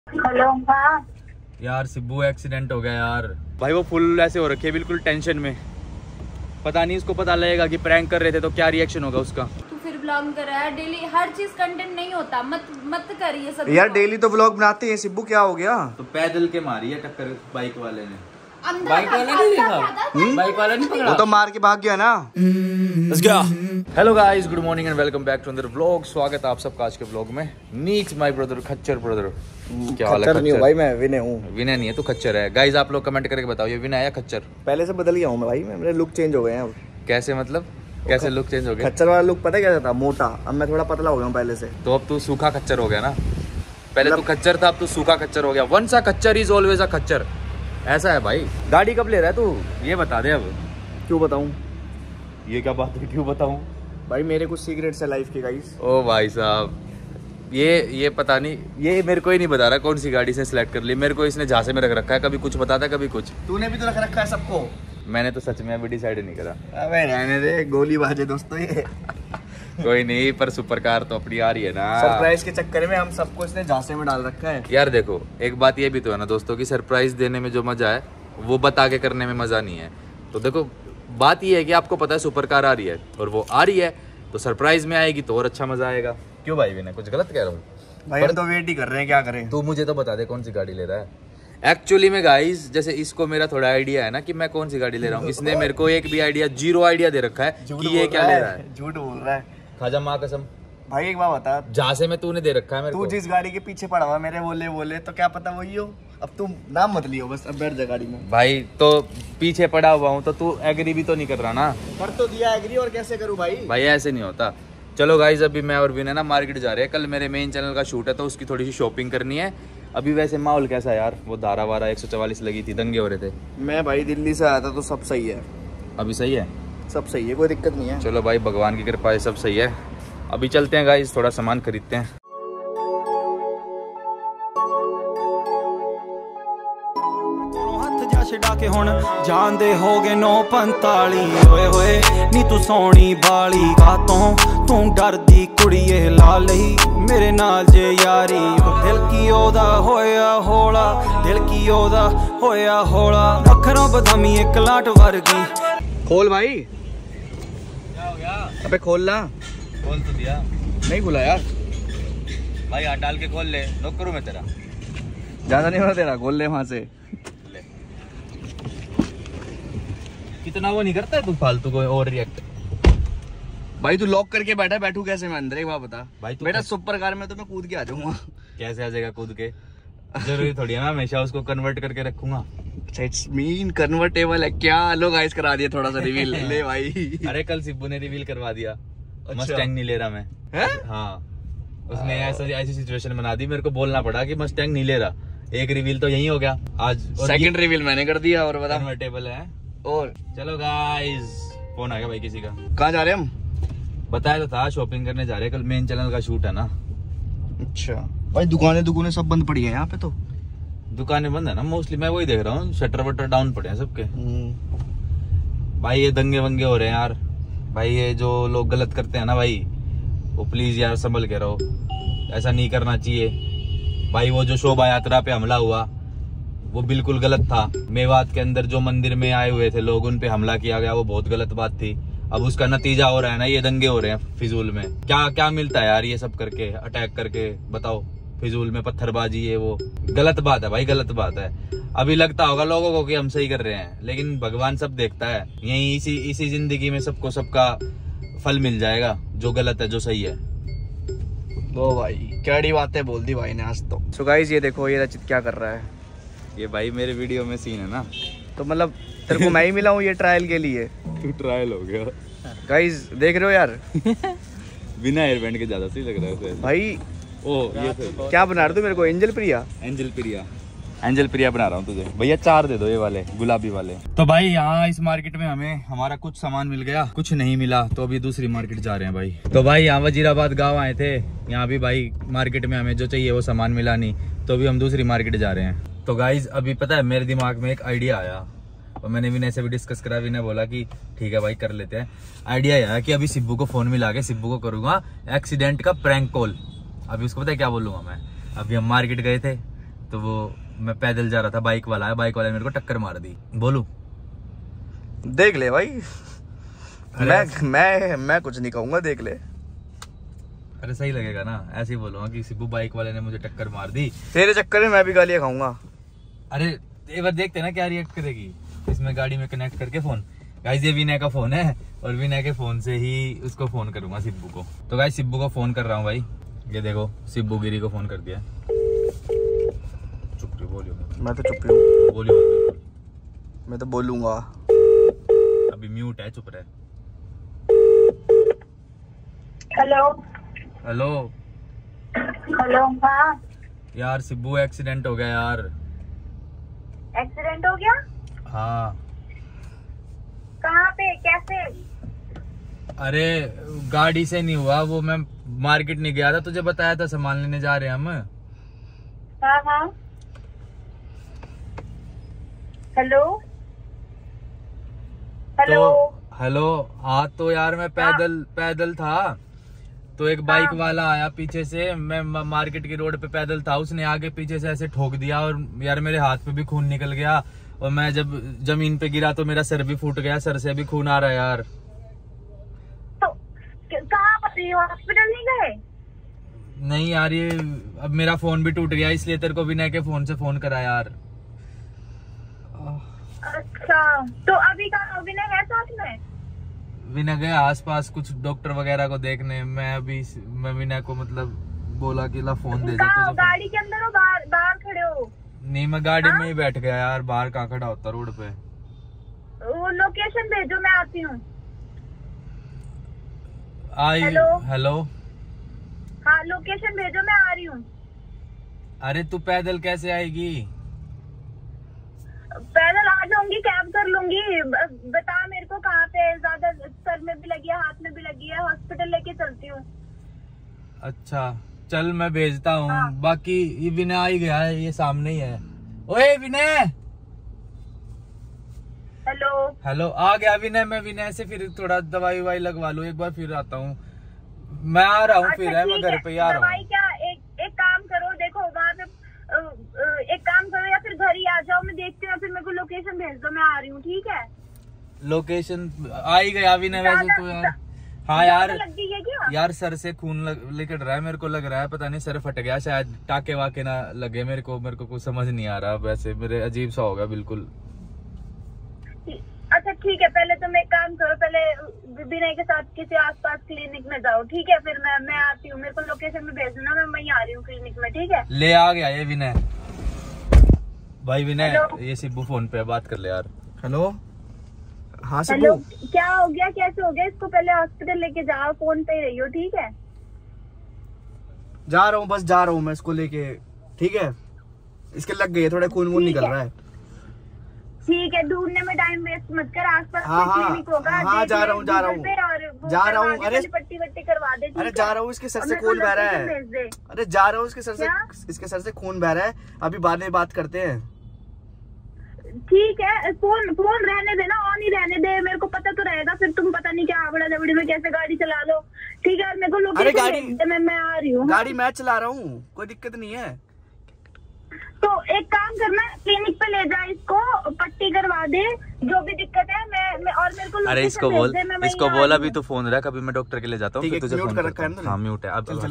Hello. हाँ यार Sibbu accident हो गया यार। भाई वो फुल ऐसे हो रखे है, बिल्कुल टेंशन में। पता नहीं उसको पता लगेगा कि प्रैंक कर रहे थे तो क्या रिएक्शन होगा उसका। तू फिर ब्लॉग कर रहा है डेली, हर चीज कंटेंट नहीं होता। मत कर ये सब यार डेली तो व्लॉग बनाते हैं। सिब्बू क्या हो गया? तो पैदल के मारी है टक्कर बाइक वाले ने। बाइक वाला नहीं देखा, बाइक वाला नहीं पकड़ा, वो तो मार के भाग गया ना। Hello guys, good morning and welcome back to another vlog. स्वागत है आप सबका आज के व्लॉग में। नीक्स माय ब्रदर, खच्चर ब्रदर। क्या हाल है? खच्चर नहीं हूँ भाई, मैं विनय हूँ। विनय नहीं है तू खच्चर है। गाइस आप लोग कमेंट करके बताओ ये विनय है या खच्चर। पहले से बदल गया हूँ मैं भाई, मेरे लुक चेंज हो गए हैं अब। कैसे मतलब, कैसे लुक चेंज हो गया? खच्चर वाला लुक पता है कैसा था? मोटा। अब मैं थोड़ा पतला हो गया हूँ पहले से। तो अब तू सूखा खच्चर हो गया ना। पहले तू खच्चर था, अब तू सूखा खच्चर हो गया। वंस अ खच्चर इज ऑलवेज अ खच्चर। ऐसा है भाई। गाड़ी कब ले रहा है तू ये बता दे अब। क्यों बताऊँ? ये क्या बात है, क्यों बताऊं? भाई मेरे कुछ सीक्रेट्स है लाइफ के गाइस। ओ भाई साहब, ये पता नहीं, ये मेरे को ही नहीं बता रहा कौन सी गाड़ी से सिलेक्ट कर ली। मेरे को इसने झांसे में रख रखा है, कभी कुछ बताता है कभी कुछ। तूने भी तो रख रखा है सबको। मैंने तो सच में अभी डिसाइड नहीं करा। अबे रहने दे, गोली बाजे दोस्तों ये। कोई नहीं, पर सुपर कार तो अपनी आ रही है ना। सरप्राइज के चक्कर में हम सबको इसने झांसे में डाल रखा है। यार देखो, एक बात ये भी तो है ना दोस्तों की सरप्राइज देने में जो मजा है वो बता के करने में मजा नहीं है। तो देखो बात ये है कि आपको पता है सुपर कार आ रही है और वो आ रही है तो सरप्राइज में आएगी तो और अच्छा मजा आएगा। क्यों भाई विनय, कुछ गलत कह रहा हूँ? भाई हम तो वेट ही कर रहे हैं, क्या करें? तू मुझे तो बता दे कौन सी गाड़ी ले रहा है। एक्चुअली में गाइस, जैसे इसको मेरा थोड़ा आइडिया है ना कि मैं कौन सी गाड़ी ले रहा हूँ। इसने मेरे को एक भी आइडिया, जीरो आइडिया दे रखा है कि ये क्या ले रहा है। झूठ बोल रहा है खाजा माँ कसम। भाई। एक बात बता, जहाँ से मैं तूने दे रखा है मेरे तू को। जिस गाड़ी के पीछे पड़ा हुआ मेरे बोले तो क्या पता वही हो। अब तू नाम मत लियो बस, अब बैठ जा गाड़ी में। भाई तो पीछे पड़ा हुआ हूँ तो तू एग्री भी तो नहीं कर रहा ना। कर तो दिया एग्री, और कैसे करूँ भाई? भाई ऐसे नहीं होता। चलो गाइस, अभी मैं और विनय ना मार्केट जा रहे हैं। कल मेरे मेन चैनल का शूट है तो उसकी थोड़ी सी शॉपिंग करनी है। अभी वैसे माहौल कैसा है यार? वो धारा वारा 144 लगी थी, दंगे हो रहे थे। मैं भाई दिल्ली से आया था तो सब सही है। अभी सही है? सब सही है, कोई दिक्कत नहीं है। चलो भाई, भगवान की कृपा है, सब सही है। अभी चलते हैं गाइस, थोड़ा सामान खरीदते हैं। ਛਡਾ ਕੇ ਹੁਣ ਜਾਂਦੇ ਹੋਗੇ 9:45 ਓਏ ਹੋਏ ਨੀ ਤੂੰ ਸੋਹਣੀ ਬਾਲੀ ਕਾਤੋਂ ਤੂੰ ਡਰਦੀ ਕੁੜੀਏ ਲਾ ਲਈ ਮੇਰੇ ਨਾਲ ਜੇ ਯਾਰੀ ਦਿਲ ਕੀ ਉਹਦਾ ਹੋਇਆ ਹੌਲਾ ਦਿਲ ਕੀ ਉਹਦਾ ਹੋਇਆ ਹੌਲਾ ਅੱਖਰਾਂ ਬਦਾਮੀ ਇੱਕ ਲਾਟ ਵਰਗੀ। खोल भाई। क्या हो गया? अबे खोल ला। खोल तो दिया। नहीं खुला यार। भाई हाथ डाल के खोल ले, नॉक करूं मैं तेरा? ज्यादा नहीं होना तेरा, खोल ले वहां से। ले। कितना वो नहीं करता है तू फालतू को और रिएक्ट। भाई तू लॉक करके बैठा, बैठू कैसे मैं अंदर? एक बात बता भाई तू बेटा, सुपर कार में तो मैं कूद के आ जाऊंगा। कैसे आ जाएगा कूद के? जरूरी थोड़ी है मैं हमेशा उसको कन्वर्ट करके रखूंगा। अच्छा, इट्स मीन कन्वर्टेबल है क्या? लो गाइस करा दिया थोड़ा सा रिवील। ले भाई। अरे कल सिब्बू ने रिवील करवा दिया। अच्छा। मस्टैंग नहीं ले रहा मैं। हैं? हाँ, उसने ऐसी सिचुएशन बना दी, मेरे को बोलना पड़ा कि मस्टैंग नहीं ले रहा। एक रिवील तो यही हो गया आज। सेकंड रिवील मैंने कर दिया। और बता, कन्वर्टेबल है। और चलो गाइस, फोन आ गया भाई किसी का। कहाँ जा रहे हैं हम? बताया तो था, शॉपिंग करने जा रहे हैं। कल मेन चैनल का शूट है ना। अच्छा भाई, दुकानें सब बंद पड़ी है यहाँ पे तो। दुकानें बंद है ना मोस्टली, मैं वही देख रहा हूँ। शटर वटर डाउन पड़े हैं सबके। भाई ये दंगे वंगे हो रहे हैं यार। भाई ये जो लोग गलत करते हैं ना भाई, वो प्लीज यार संभल के रहो, ऐसा नहीं करना चाहिए। भाई वो जो शोभा यात्रा पे हमला हुआ वो बिल्कुल गलत था। मेवात के अंदर जो मंदिर में आए हुए थे लोग, उन पे हमला किया गया, वो बहुत गलत बात थी। अब उसका नतीजा हो रहा है ना, ये दंगे हो रहे हैं फिजूल में। क्या क्या मिलता है यार ये सब करके, अटैक करके? बताओ, फिजूल में पत्थरबाजी, ये वो गलत बात है भाई, गलत बात है। अभी लगता होगा लोगों को कि हम सही कर रहे हैं, लेकिन भगवान सब देखता है। यही इसी जिंदगी में सबको सबका फल मिल जाएगा, जो गलत है जो सही है। वो भाई कैडी बातें बोल दी भाई ने आज तो। सो गाइस ये देखो, ये रचित क्या कर रहा है। ये भाई मेरे वीडियो में सीन है ना, तो मतलब तेरे को मैं ही मिला हूँ ये ट्रायल के लिए। तू ट्रायल हो गया। गाइस देख रहे हो यार, बिना एयरबैंड के ज्यादा सही लग रहा है भाई। ओ ये क्या बना रहे तू मेरे को? एंजल प्रिया? एंजल प्रिया बना रहा हूँ तुझे। भैया 4 दे दो ये वाले गुलाबी वाले। तो भाई यहाँ इस मार्केट में हमें हमारा कुछ सामान मिल गया, कुछ नहीं मिला, तो अभी दूसरी मार्केट जा रहे हैं भाई। तो भाई यहाँ वजीराबाद गांव आए थे, यहाँ भी भाई मार्केट में हमें जो चाहिए वो सामान मिला नहीं, तो अभी हम दूसरी मार्केट जा रहे हैं। तो गाइज अभी पता है मेरे दिमाग में एक आइडिया आया और मैंने विनय से भी डिस्कस करा। विनय बोला कि ठीक है भाई कर लेते हैं। आइडिया आया कि अभी सिब्बू को फोन मिला के सिब्बू को करूंगा एक्सीडेंट का प्रैंक कॉल। अभी उसको पता है क्या बोलूंगा मैं? अभी हम मार्केट गए थे, तो वो मैं पैदल जा रहा था, बाइक वाला है, बाइक वाले ने मेरे को टक्कर मार दी। बोलू देख ले भाई, मैं कुछ नहीं कहूंगा, देख ले। अरे सही लगेगा ना, ऐसे ही बोलूंगा कि सिब्बू बाइक वाले ने मुझे टक्कर मार दी। तेरे चक्कर में मैं भी गालियां खाऊंगा। अरे एक बार देखते ना क्या रिएक्ट करेगी। इसमें गाड़ी में कनेक्ट करके फोन, गाइस ये विनय का फोन है और विनय के फोन से ही उसको फोन करूंगा सिब्बू को। तो गाइस सिब्बू को फोन कर रहा हूँ भाई, ये देखो सिब्बू गिरी को फोन कर दिया। चुप रही, बोलियो। मैं तो चुप हूँ, बोलियो। मैं तो बोलूंगा। अभी म्यूट है, चुप रहे। Hello hello hello. हाँ यार सिब्बू एक्सीडेंट हो गया यार। एक्सीडेंट हो गया? हाँ। कहाँ पे, कैसे? अरे गाड़ी से नहीं हुआ, वो मैं मार्केट नहीं गया था, तुझे बताया था सामान लेने जा रहे हैं हम। हाँ हाँ। Hello hello hello. हाँ तो यार मैं पैदल था, तो एक बाइक वाला आया पीछे से, मैं मार्केट की रोड पे पैदल था, उसने आगे पीछे से ऐसे ठोक दिया और यार मेरे हाथ पे भी खून निकल गया और मैं जब जमीन पे गिरा तो मेरा सर भी फूट गया, सर से भी खून आ रहा है यार। तो कहाँ पर, हॉस्पिटल नहीं गए? नहीं यार, ये अब मेरा फोन भी टूट गया, इसलिए तेरे को विनय के फोन से फोन करा यार। अच्छा, तो अभी कहाँ विनय है साथ में? विनय गया आसपास कुछ डॉक्टर वगैरह को देखने। मैं विनय को मतलब बोला कि ला फोन दे दे। तो गाड़ी के अंदर हो, बाहर खड़े हो? नहीं मैं गाड़ी में ही बैठ गया यार, बाहर कहाँ खड़ा होता रोड पे। वो लोकेशन भेजो, मैं आती हूँ। हेलो। हाँ लोकेशन भेजो, मैं आ रही हूँ। अरे तू पैदल कैसे आएगी? पैदल आ जाऊंगी, कैब कर लूंगी। बता मेरे को कहाँ पे, ज्यादा सर में भी लगी है, हाथ में भी लगी है, हॉस्पिटल लेके चलती हूँ। अच्छा चल मैं भेजता हूँ। हाँ। बाकी ये विनय आ ही गया है, ये सामने ही है। ओए विनय। हेलो। आ गया विनय। मैं विनय से फिर थोड़ा दवाई ववाई लगवा लूँ, एक बार फिर आता हूँ। मैं आ रहा हूँ। अच्छा, फिर है मैं घर पे ही आ रहा हूँ। क्या एक काम करो, देखो वहाँ पे एक काम करो, या फिर घर ही आ जाओ, मैं देखती हूँ, फिर मेरे को लोकेशन भेज दो, मैं आ रही हूँ। ठीक है, लोकेशन आ ही गया विनय वैसे तो यार। हाँ यार, लग गई है क्या? यार सर से खून निकल रहा है, मेरे को लग रहा है, पता नहीं सर फट गया शायद, टाके वाके ना लगे मेरे को कुछ समझ नहीं आ रहा। वैसे मेरे अजीब सा होगा बिल्कुल। अच्छा ठीक है, पहले तुम एक काम करो, पहले विनय के साथ किसी आसपास क्लिनिक में जाओ। ठीक है, फिर मैं आती हूँ, मेरे को लोकेशन में भेज देना, मैं वहीं आ रही हूँ क्लिनिक में। ठीक है, ले आ गया ये विनय। भाई विनय, ये सिब्बू फोन पे बात कर ले यार। हेलो। हाँ हेलो, सिब्बू। क्या हो गया, कैसे हो गया? इसको पहले हॉस्पिटल लेके जाओ, फोन पे ही रहियो। ठीक है, जा रहा हूँ, बस जा रहा हूँ मैं इसको लेके। ठीक है, इसके लग गई है, थोड़ा खून वून निकल रहा है। ठीक है, ढूंढने में टाइम वेस्ट मत कर, आसपास हाँ, क्लिनिक होगा। हाँ, जा रहा हूँ। अरे पट्टी वट्टी करवा दे। अरे जा रहा हूँ, इसके सर से खून बह रहा है। अरे जा रहा हूँ, इसके सर से खून बह रहा है। अभी बाद में बात करते हैं। ठीक है, फोन रहने देना, ऑन ही रहने दे, मेरे को पता तो रहेगा, फिर तुम पता नहीं क्या आबड़ा दबड़ी में कैसे गाड़ी चला लो। ठीक है, मेरे को लोकेशन भेज दे, मैं आ रही हूँ। गाड़ी मैं चला रहा हूँ, कोई दिक्कत नहीं है। तो एक काम करना, क्लिनिक पे ले जा इसको, पट्टी करवा दे, जो भी दिक्कत है मैं और मेरे को। अरे इसको बोल अभी तो फोन रख, अभी मैं डॉक्टर के लिए जाता हूँ, तुझे फोन करता हूँ। हाँ म्यूट है, अब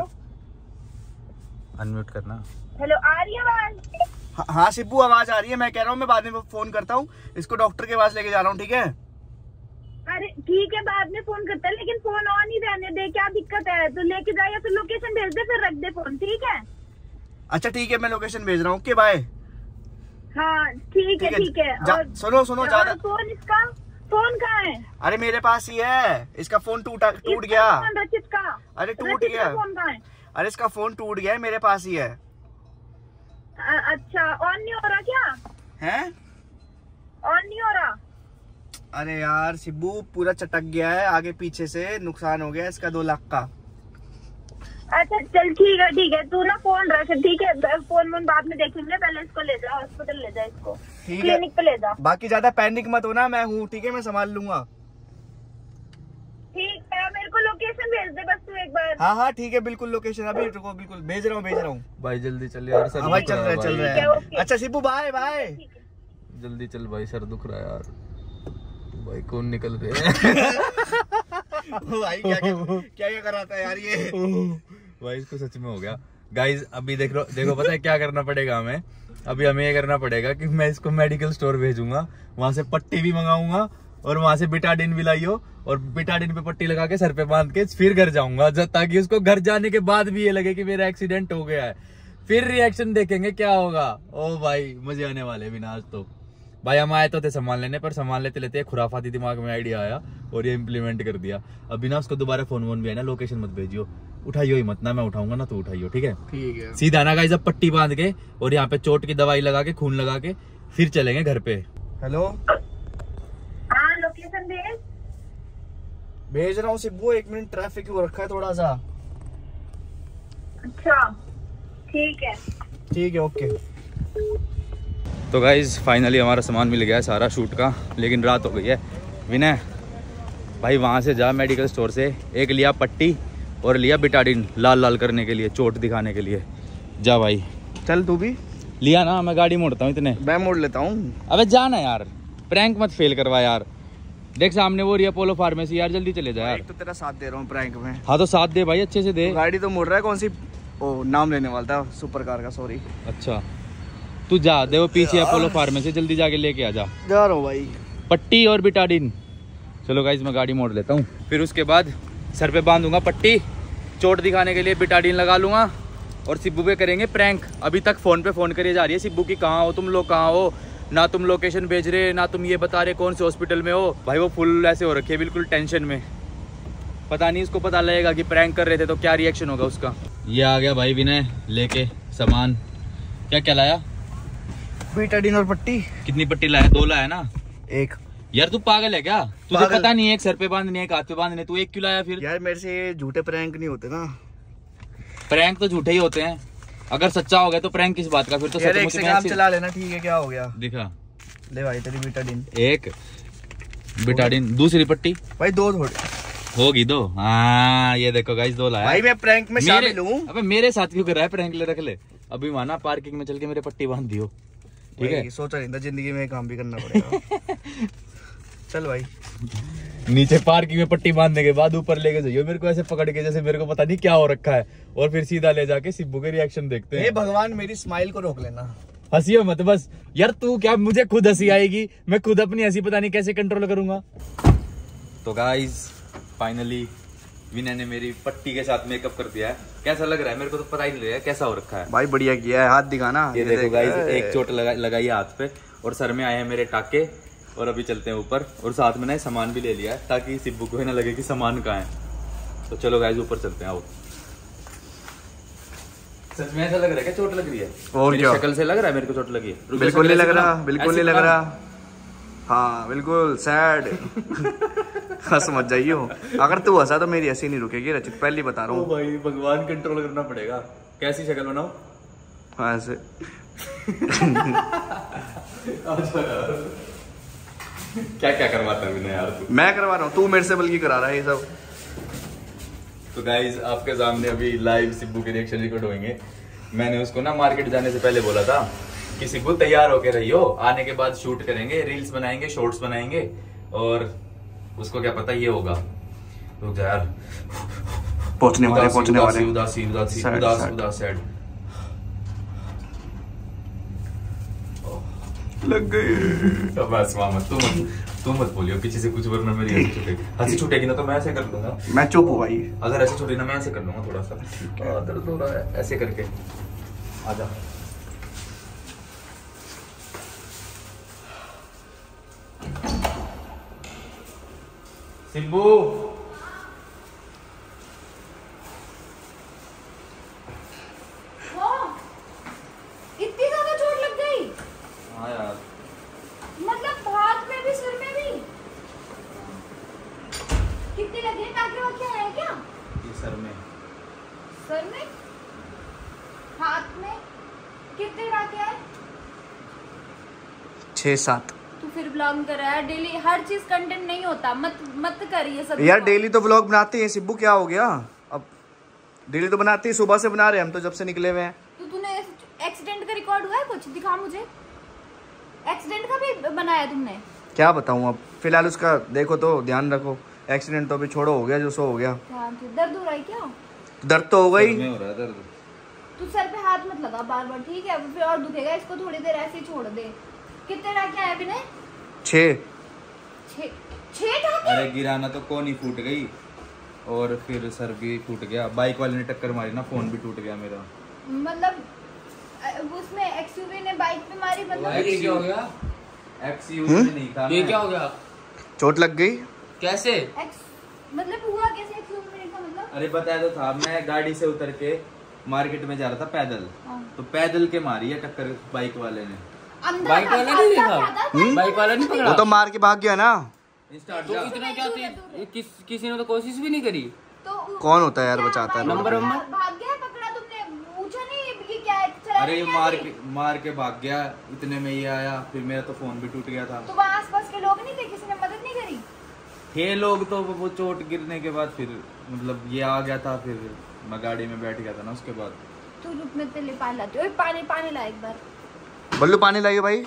अनम्यूट करना। हेलो, आ रही है आवाज? हाँ सिब्बू, आवाज आ रही है। मैं कह रहा हूँ मैं बाद में फोन करता हूँ, इसको डॉक्टर के पास लेके जा रहा हूँ। ठीक है? अरे ठीक है, बाद में फोन करता है, लेकिन फोन ऑन ही रहने दे, क्या दिक्कत है? तो लेके जा, या फिर लोकेशन भेज दे, फिर रख दे फोन। ठीक है? अच्छा ठीक है, मैं लोकेशन भेज रहा हूँ। Okay bye. हाँ ठीक है, ठीक है। और सुनो ज्यादा। फोन, इसका फोन कहाँ है? अरे मेरे पास ही है, इसका फोन टूट गया। रचित का? अरे टूट गया। फोन कहाँ है? अरे इसका फोन टूट गया है, मेरे पास ही है। अच्छा, ऑन नहीं हो रहा क्या? हैं? ऑन नहीं हो रहा? अरे यार सिब्बू, पूरा चटक गया है, आगे पीछे से नुकसान हो गया इसका 2 लाख का। अच्छा चल ठीक है, तू ना फोन रख। ठीक है, फोन बाद में देखेंगे, पहले इसको ले जा हॉस्पिटल, ले जा इसको क्लिनिक पे ले जा। बाकी ज्यादा पैनिक मत होना, मैं हूँ। ठीक है, मैं संभाल लूंगा। ठीक है, मेरे मेरे को लोकेशन भेज दे बस तू एक बार। हाँ हाँ ठीक है, बिल्कुल लोकेशन अभी रुको, बिल्कुल भेज रहा हूँ। भाई जल्दी चल यार, सर भाई चल रहा है। अच्छा शिबू बाय बाय, जल्दी चल भाई, सर दुख रहा है यार। भाई कौन निकल रहे हैं? भाई क्या कराता है यार ये। भाई इसको सच में हो गया। गाइज अभी देखो पता है क्या करना पड़ेगा हमें? अभी हमें ये करना पड़ेगा कि मैं इसको मेडिकल स्टोर भेजूंगा, वहां से पट्टी भी मंगाऊंगा और वहां से बिटाडिन भी लाइयो, और बिटाडिन पे पट्टी लगा के सर पे बांध के फिर घर जाऊंगा, ताकि उसको घर जाने के बाद भी ये लगे कि मेरा एक्सीडेंट हो गया है। फिर रिएक्शन देखेंगे क्या होगा। ओ भाई मजे आने वाले बिना आज तो। भाई हम आए तो थे सामान लेने, पर सामान लेते लेते खुराफाती दिमाग में आइडिया आया और ये इम्प्लीमेंट कर दिया। अभी ना उसको दोबारा फोन भी है ना, लोकेशन मत भेजियो, उठाइयो ही मत, ना मैं उठाऊंगा ना तो उठाइयो, ठीक है? ठीक है। सीधा ना गाइस अब पट्टी बांध के और यहाँ पे चोट की दवाई लगा के खून लगा के फिर चलेंगे घर पे। हेलो हाँ लोकेशन भेज रहा हूँ सिब्बू, 1 मिनट ट्रैफिक हो रखा है थोड़ा सा। अच्छा ठीक है ओके। तो गाइज फाइनली हमारा सामान मिल गया है सारा शूट का, लेकिन रात हो गई है। विनय भाई वहाँ से जा मेडिकल स्टोर से एक लिया पट्टी और लिया बिटाडिन लाल करने के लिए, चोट दिखाने के लिए। जा भाई चल तू भी लिया ना, मैं गाड़ी मोड़ता हूँ इतने। मैं मोड़ लेता हूँ। अबे जाना यार, प्रैंक मत फेल करवा यार। देख सामने वो रही अपोलो फार्मेसी, यार जल्दी चले जा यार। तो तेरा साथ दे रहा हूँ प्रैंक में। हाँ तो साथ दे भाई, अच्छे से दे। गाड़ी तो मोड़ रहा है, कौन सी ओ नाम लेने वाला था, सुपर कार का, सॉरी। अच्छा तू जा दे वो पीछे अपोलो फार्मेसी, जल्दी जाके लेके आ जा रहा हूँ भाई पट्टी और बिटाडिन। चलो गाइज मैं गाड़ी मोड़ लेता हूँ, फिर उसके बाद सर पे बांधूंगा पट्टी, चोट दिखाने के लिए बिटाडिन लगा लूंगा और सिब्बू पे करेंगे प्रैंक। अभी तक फोन पे फोन करी जा रही है सिब्बू की, कहाँ हो तुम लोग, कहाँ हो, ना तुम लोकेशन भेज रहे, ना तुम ये बता रहे कौन से हॉस्पिटल में हो। भाई वो फुल ऐसे हो रखे है, बिल्कुल टेंशन में। पता नहीं इसको पता लगेगा कि प्रैंक कर रहे थे तो क्या रिएक्शन होगा उसका। ये आ गया भाई विनय लेके सामान। क्या क्या लाया? बिटाडिन और पट्टी। कितनी पट्टी लाया? 2 लाया ना? 1। यार तू पागल है क्या? तुझे पता नहीं है एक सर पे बांधनी है एक हाथ पे बांधनी है, तू 1 क्यों लाया फिर? यार मेरे से झूठे प्रैंक नहीं होते ना। प्रैंक तो झूठे ही होते हैं, अगर सच्चा हो गया तो प्रैंक किस बात का? फिर तो एक से काम चला लेना, ठीक है? क्या हो गया? दिखा ले भाई तेरी बिटाडिन। 1 बिटाडिन, दूसरी पट्टी भाई 2 थोड़ी होगी 2। हाँ ये देखो गाइस 2 लाया भाई। मैं प्रैंक में शामिल हूँ। अबे मेरे साथ क्यों कर रहा है प्रैंक? ले रख ले अभी, माना पार्किंग में चल के मेरे पट्टी बांध दियो, ठीक है? सोचा नहीं था जिंदगी में काम भी करना पड़ेगा। चल भाई नीचे पार्किंग में पट्टी बांधने के बाद ऊपर लेके जाइयो मेरे को ऐसे पकड़ के, जैसे मेरे को पता नहीं क्या हो रखा है, और फिर सीधा ले जाके सिब्बू के रिएक्शन देखते हैं। हे भगवान मेरी स्माइल को रोक लेना। हंसियो मत बस यार, तू क्या, मुझे खुद हंसी आएगी, मैं खुद अपनी हंसी पता नहीं कैसे कंट्रोल करूंगा। तो गाइस फाइनली विनय ने मेरी पट्टी के साथ मेकअप कर दिया है। कैसा लग रहा है? मेरे को तो पता ही नहीं लगा कैसा हो रखा है। भाई बढ़िया किया है, हाथ दिखाना। ये देखो गाइस, एक चोट लगाई है हाथ पे और सर में आए हैं मेरे टाके, और अभी चलते हैं ऊपर। और साथ में ना सामान भी ले लिया है ताकि सिब्बू को ना लगे कि सामान कहाँ है। तो चलो गाइस ऊपर चलते हैं। आओ। सच में ऐसा लग रहा है क्या चोट लग रही है? और क्या शक्ल से लग रहा है मेरे को चोट लगी है? बिल्कुल नहीं लग रहा, बिल्कुल नहीं लग रहा। हाँ बिल्कुल सैड। हंस मत जाइयो, अगर तू हंसा तो मेरी हंसी नहीं रुकेगी रचित, पहले बता रहा हूँ। भाई भगवान कंट्रोल करना पड़ेगा। कैसी शक्ल बनाओ? हाँ ऐसे। क्या क्या करवाता है विनय यार तू? मैं करवा रहा हूँ, तू मेरे से बल्कि करा रहा है ये सब। तो गाइज आपके सामने अभी लाइव सिब्बू के रिएक्शन रिकॉर्ड होंगे। मैंने उसको ना मार्केट जाने से पहले बोला था कि सिब्बू तैयार होके रहियो, आने के बाद शूट करेंगे, रील्स बनाएंगे, शॉर्ट्स बनाएंगे, और उसको क्या पता ये होगा। रुक जा यार, पहुंचने वाले उदासी सैड लग गई। बस मामा तू मत बोलियो पीछे से कुछ, वरना मेरी हंसी छूटेगी ना तो मैं ऐसे कर लूंगा। मैं चुप हूँ भाई, अगर ऐसे छूटेगी ना मैं ऐसे कर लूंगा, थोड़ा सा दर्द हो रहा है ऐसे करके। आजा सिब्बू। इतनी ज्यादा चोट लग गई? हाँ यार, मतलब हाथ में भी सिर में भी? कितनी लगी है? टाके वाके आए क्या? ये सर में हाथ में कितने टाके आए? 6-7। तू फिर ब्लॉग कर रहा है डेली। हर चीज कंटेंट नहीं होता, मत करिए सब यार। डेली तो व्लॉग बनाते हैं सिब्बू, क्या हो गया अब? डेली तो बनाते हैं, सुबह से बना रहे हैं हम तो, जब से निकले हुए हैं। तो तूने एक्सीडेंट का रिकॉर्ड हुआ है कुछ? दिखा मुझे, एक्सीडेंट का भी बनाया तुमने? क्या बताऊं अब, फिलहाल उसका देखो तो ध्यान रखो। एक्सीडेंट तो अभी छोड़ो, हो गया जो सो हो गया। दर्द हो रहा है क्या? दर्द तो हो गई। हो रहा है दर्द। तू सर पे हाथ मत लगा बार बार, ठीक है? फिर और दुखेगा। इसको थोड़ी देर ऐसे ही छोड़ दे। कितने टाके आए विनय? 6 टाके? अरे गिराना तो कौन ही फूट गई, और फिर सर भी फूट गया। बाइक वाले ने टक्कर मारी ना, फोन भी टूट गया मेरा। मतलब उसमें एक्सयूवी ने बाइक पे मारी, मतलब ये क्या हो गया? एक्सयूवी में नहीं था। ये क्या हो गया? चोट लग गई कैसे? मतलब हुआ कैसे? एक्सयूवी में नहीं था मतलब? अरे बताया तो था, मैं गाड़ी से उतर के मार्केट में जा रहा था पैदल, तो पैदल के मारी है टक्कर बाइक वाले ने। बाइक वाला नहीं देखा? बाइक वाला नहीं पकड़ा? वो तो मार के भाग गया ना। तो इतना क्या किसी ने तो कोशिश भी नहीं करी। तो कौन होता है यार बचाता है? नंबर भाग गया, पकड़ा तुमने? पूछा नहीं ये क्या है? चला अरे नहीं मार के भाग गया, इतने में ये आया, फिर मेरा तो फोन भी टूट गया था। तो वहाँ आसपास के लोग नहीं थे? किसी ने मदद नहीं करी? थे लोग, तो वो चोट गिरने के बाद फिर मतलब ये आ गया था, फिर मैं गाड़ी में बैठ गया था ना उसके बाद। तू रुक, मैं तेरे लिए पानी लाती हूँ। पानी ला एक बार। बल्लू पानी लाइए भाई।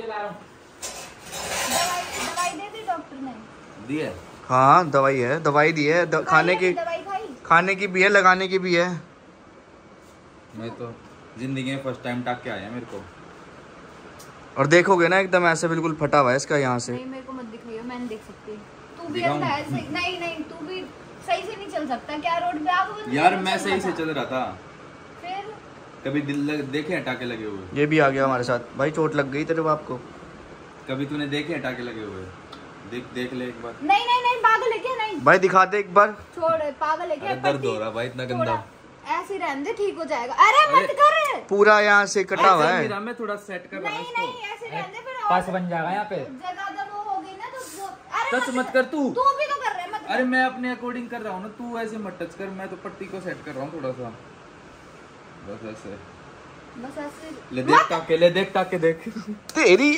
दवाई दे दी डॉक्टर ने? दी है। हाँ दवाई है, दवाई दी है, खाने की, दवाई खाई? खाने की भी है, लगाने की भी है। मैं तो जिंदगी में फर्स्ट टाइम टाक के आया मेरे को। और देखोगे ना एकदम ऐसे बिल्कुल फटा हुआ है इसका यहाँ से। नहीं मेरे को मत दिखाइए, मैं नहीं देख सकती। तू भी दिखाऊं? अंधा है। नहीं तू भी सही से नहीं चल सकता क्या रोड पे? आप यार मैं सही से चल रहा था। फिर कभी देखे हैं टाके लगे हुए? ये भी आ गया हमारे साथ। भाई चोट लग गई तेरे बाप को। कभी तूने देखे हैं टाके लगे हुए? देख ले एक बार। नहीं पागल है क्या? नहीं भाई दिखा दे एक बार। छोड़, पागल है क्या? अरे दर्द हो रहा भाई इतना गंदा। ऐसे ही रहने दे, ठीक हो जाएगा। अरे मत कर। पूरा यहाँ से कटा हुआ है। मैं थोड़ा सेट कर रहा हूँ इसको। नहीं ऐसे रहने दे, फिर पास बन जाएगा यहाँ पे। जगह जब वो हो गई ना तो अरे टच मत कर तू। तू भी तो कर रहा है, मत कर। अरे मैं अपने अकॉर्डिंग कर रहा हूँ ना, तू ऐसे मत टच कर। मैं तो पट्टी को सेट कर रहा हूँ थोड़ा सा, बस ऐसे। बस ऐसे ले देख टाके देख तेरी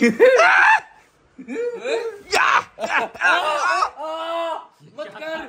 मत कर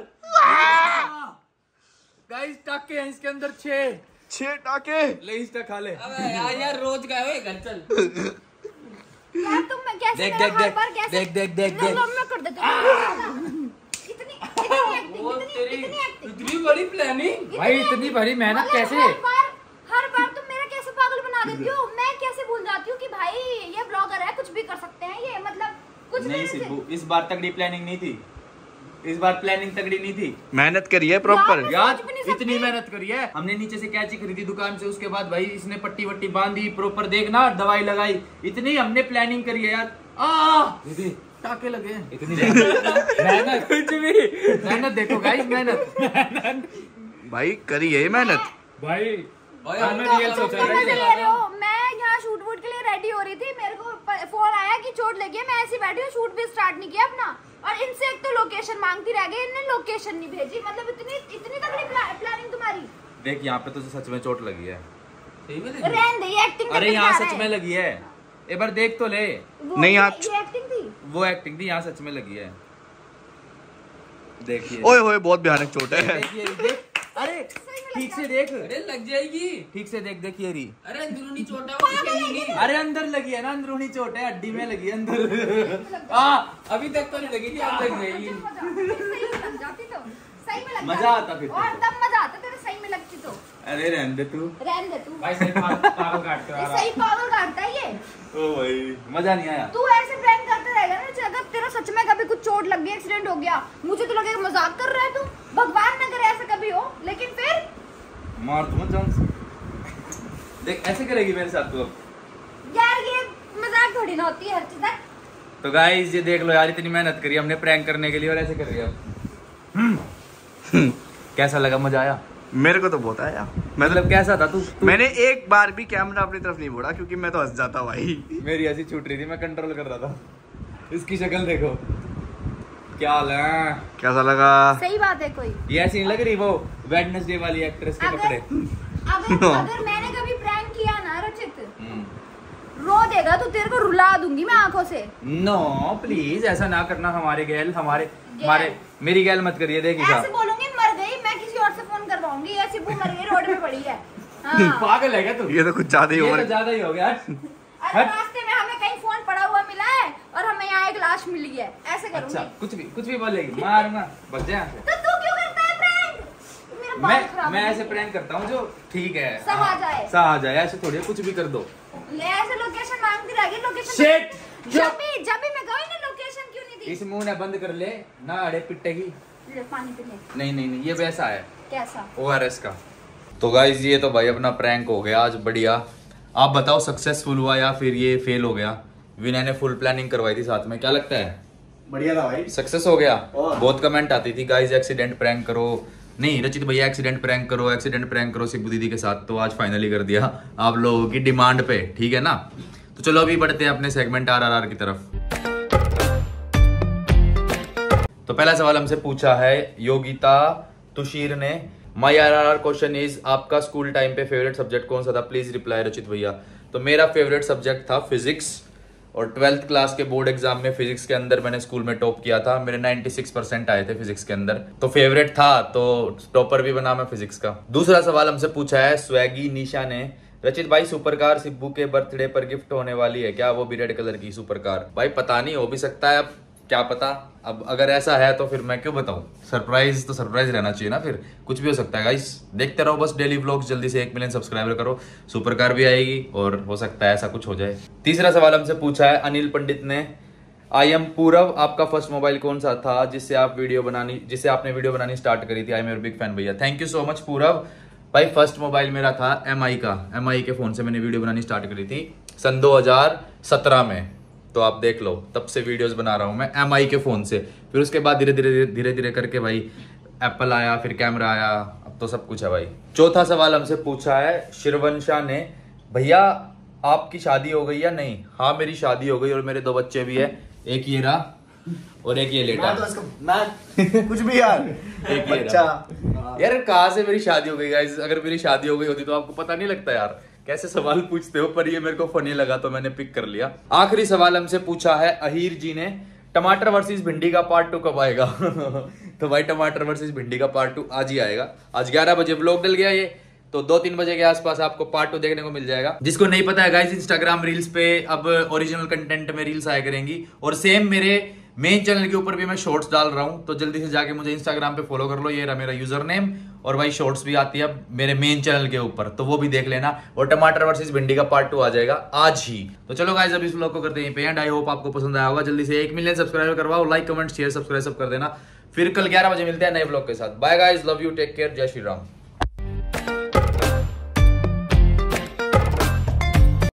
गाइस, टाके हैं इसके अंदर 6 टाके। ले इसका खा ले। अबे यार रोज का है घर चल। यार तुम मैं कैसे देख, मेरा देख, हर बार कैसे देख। लो, मैं कर देता हूं। वो तेरी एक्टिंग। इतनी बड़ी प्लानिंग भाई, इतनी बड़ी मेहनत मतलब कैसे? हर बार तुम मेरा कैसे पागल बना देती हो? मैं कैसे भूल जाती हूँ कि भाई ये ब्लॉगर है, कुछ भी कर सकते हैं ये, मतलब कुछ नहीं देर से- सिब्बू, इस बार तगड़ी प्लानिंग नहीं थी। इस बार प्लानिंग तगड़ी नहीं थी। मेहनत करी है प्रॉपर। यार सोच भी नहीं सकते। इतनी मेहनत करी है हमने। नीचे से कैची खरीदी दुकान से, उसके बाद भाई इसने पट्टी वट्टी बांधी प्रॉपर, देखना दवाई लगाई, इतनी हमने प्लानिंग करी है यार। दीदी टाके लगे हैं। इतनी मेहनत कुछ भी मेहनत देखो गाइस, मेहनत भाई करी है मेहनत। भाई तुम तो मजे ले रहे हो। मैं यहाँ शूट वूट के लिए रेडी हो रही थी, मेरे को फोन आया कि चोट लगी है। मैं ऐसी बैठी हूँ, शूट भी स्टार्ट नहीं किया अपना, और इनसे एक तो लोकेशन मांगती रह गई, इन्होंने लोकेशन नहीं भेजी। मतलब इतनी तगड़ी प्लानिंग तुम्हारी। देख यहाँ पे तो सच में चोट लगी है। रहने दे, ये एक्टिंग। अरे यहाँ सच में लगी है, एक बार देख तो ले। नहीं, ये आप- एक्टिंग थी। वो एक्टिंग थी, यहाँ सच में लगी है। देखिए ओए होए बहुत भयानक चोट है। देखिए देख, अरे ठीक से देख, अरे लग जाएगी। ठीक से देख, देखिए री। अरे अंदरूनी चोट है वो, दिखेगी नहीं। अरे अंदर लगी है ना, अंदरूनी चोट है, हड्डी में लगी है अंदर। अभी तक तो नहीं लगी थी, अब लग जाएगी। सही में लग जाती तो सही में लग मजा जाती। आता फिर और तो। तब मजा आता तेरे सही में लगती तो। अरे रहने दे तू। रहने दे तू। भाई सही पागल काटते हो सही पागल काटता है ये। ओ भाई मजा नहीं आया। तू ऐसे प्रैंक करते रहेगा ना, अगर तेरा सच में कभी कुछ चोट लग गई, एक्सीडेंट हो गया, मुझे तो लगेगा मजाक कर रहा है तू। भगवान न करे ऐसा कभी हो, लेकिन फिर मार दूँ चांस। देख ऐसे करेगी मेरे साथ तू अब। यार ये मजाक थोड़ी ना होती है हर चीज। तो गाइस ये देख लो यार, इतनी मेहनत करी हमने प्रैंक करने के लिए और ऐसे कर रही है अब। कैसा लगा, मजा आया? मेरे को तो बहुत आया। मतलब कैसा था तू? मैंने एक बार भी कैमरा अपनी तरफ नहीं मोड़ा क्योंकि मैं तो हंस जाता भाई। मेरी ऐसी छूट रही थी, मैं कंट्रोल कर रहा था। इसकी शक्ल देखो, क्या हाल है? कैसा लगा? सही बात है। कोई ये ऐसी नहीं लग रही वो वेडनेसडे वाली एक्ट्रेस के कपड़े। अगर मैंने कभी प्रैंक किया ना रचित, रो दे देगा तो तेरे को रुला दूंगी मैं आंखों से। नो प्लीज ऐसा ना करना हमारे गैल, हमारे मेरी गैल मत करिए। देखिए ऐसे बोलूंगी मर गई, मैं किसी और से फोन करवाऊंगी, ऐसी वो मर गई रोड पे पड़ी है। हाँ। पागल है क्या तू? ये तो कुछ ज्यादा ही तो ज्यादा ही हो गया। अरे रास्ते में हमें कहीं फोन पड़ा हुआ मिला है और हमें यहाँ एक लाश मिली है, ऐसे करूंगी। अच्छा कुछ भी बोलेगी, मारूंगा, बच जा। तो तू क्यों करता है प्रैंक? मेरा बाल खराब हो मैं गया। ऐसे प्रैंक करता हूँ जो ठीक है, सहा जाए। ऐसे थोड़ी कुछ भी कर दो। ले ऐसे लोकेशन मांगती रहेगी, लोकेशन Shit! जब भी मैं गई ना लोकेशन क्यों नहीं दी? इस मुंह ने बंद कर ले ना, अड़े पिटेगी। ले पानी पी ले। नहीं ये वैसा है कैसा? ORS का। तो गाइस ये तो भाई अपना प्रैंक हो गया आज, बढ़िया। आप बताओ सक्सेसफुल हुआ या फिर ये फेल हो गया? विनय ने फुल प्लानिंग करवाई थी साथ में, क्या लगता है? बढ़िया था भाई, सक्सेस हो गया। बहुत कमेंट आती थी गाइस एक्सीडेंट प्रैंक करो, नहीं रचित भैया एक्सीडेंट प्रैंक करो सिब्बू दीदी के साथ। तो आज फाइनली कर दिया आप लोगों की डिमांड पे, ठीक है ना। तो चलो अभी बढ़ते हैं अपने सेगमेंट RRR की तरफ। तो पहला सवाल हमसे पूछा है योगिता तुषीर ने। माई RRR क्वेश्चन इज, आपका स्कूल टाइम पे फेवरेट सब्जेक्ट कौन सा था? प्लीज रिप्लाई रचित भैया। तो मेरा फेवरेट सब्जेक्ट था फिजिक्स, और 12th क्लास के बोर्ड एग्जाम में फिजिक्स के अंदर मैंने स्कूल में टॉप किया था। मेरे 96% आए थे फिजिक्स के अंदर, तो फेवरेट था, तो टॉपर भी बना मैं फिजिक्स का। दूसरा सवाल हमसे पूछा है स्वैगी निशा ने। रचित भाई सुपर कार सिब्बू के बर्थडे पर गिफ्ट होने वाली है क्या? वो भी रेड कलर की सुपर कार। भाई पता नहीं, हो भी सकता है, अब क्या पता। अब अगर ऐसा है तो फिर मैं क्यों बताऊं? सरप्राइज तो सरप्राइज रहना चाहिए ना, फिर कुछ भी हो सकता है गाइस। देखते रहो बस डेली व्लॉग्स, जल्दी से 1 मिलियन सब्सक्राइबर करो, सुपर कार भी आएगी और हो सकता है ऐसा कुछ हो जाए। तीसरा सवाल हमसे पूछा है अनिल पंडित ने। आई एम पूरव, आपका फर्स्ट मोबाइल कौन सा था जिससे आपने वीडियो बनानी स्टार्ट करी थी? I am your big fan भैया। Thank you so much Purav. भाई फर्स्ट मोबाइल मेरा था MI का, MI के फोन से मैंने वीडियो बनानी स्टार्ट करी थी सन 2017 में। तो आप देख लो, तब से वीडियोस बना रहा हूं मैं MI के फोन से। फिर उसके बाद धीरे धीरे करके भाई एप्पल आया, फिर कैमरा आया, अब तो सब कुछ है भाई। चौथा सवाल हमसे पूछा है शिरवंशा ने। भैया आपकी शादी हो गई या नहीं? हाँ मेरी शादी हो गई और मेरे 2 बच्चे भी है, एक ये रहा और एक ये लेटा। कुछ भी यार एक बच्चा यार, कहाँ से मेरी शादी हो गई गाइस? अगर मेरी शादी हो गई होती तो आपको पता नहीं लगता यार। कैसे सवाल पूछते हो, पर ये मेरे को फनी लगा तो मैंने पिक कर लिया। आखिरी सवाल हमसे पूछा है अहीर जी ने। टमाटर वर्सेस भिंडी का पार्ट 2 कब आएगा? तो भाई टमाटर वर्सेस भिंडी का पार्ट 2 आज ही आएगा। आज 11 बजे व्लॉग डल गया ये, तो 2-3 बजे के आसपास आपको पार्ट 2 देखने को मिल जाएगा। जिसको नहीं पता है गाइस, इंस्टाग्राम रील्स पे अब ओरिजिनल कंटेंट में रील्स आया करेंगी, और सेम मेरे मेन चैनल के ऊपर भी मैं शॉर्ट्स डाल रहा हूं। तो जल्दी से जाके मुझे इंस्टाग्राम पे फॉलो कर लो, ये रहा मेरा यूजर नेम, और भाई शॉर्ट्स भी आती है अब मेरे मेन चैनल के ऊपर, तो वो भी देख लेना। और टमाटर वर्सेस भिंडी का पार्ट 2 आ जाएगा आज ही। तो चलो गाइस अब इस व्लॉग को करते हैं पे एंड। आई होप आपको पसंद आया होगा। जल्दी से 1 मिलियन सब्सक्राइबर करवाओ, लाइक कमेंट शेयर सब्सक्राइब सब कर देना। फिर कल 11 बजे मिलते हैं नए व्लॉग के साथ। Bye guys, love you, take care, जय श्री राम।